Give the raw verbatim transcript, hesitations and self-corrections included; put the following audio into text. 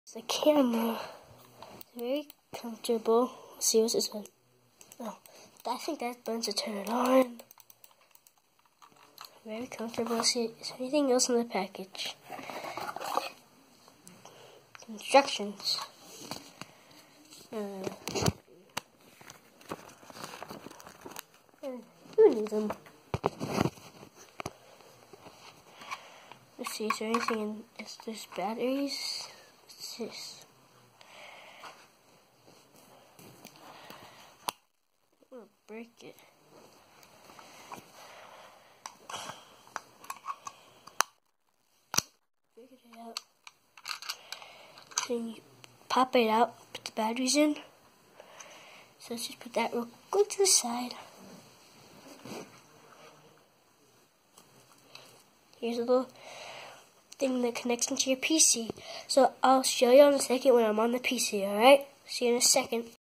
The camera is very comfortable. Let's see what's this one. Oh, I think that's buttons to turn it on. Very comfortable. Let's see, is there anything else in the package? Instructions. Uh, who needs them? Let's see, is there anything in, is this batteries? What's this? I'm gonna break it. Figured it out. Then you pop it out, put the batteries in. So let's just put that real quick to the side. Here's a little thing that connects into your P C. So I'll show you in a second when I'm on the P C, alright? See you in a second.